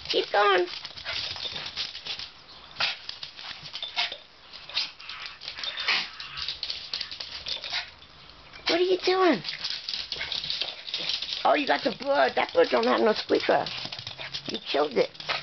Keep going. What are you doing? Oh, you got the bird. That bird don't have no squeaker. You killed it.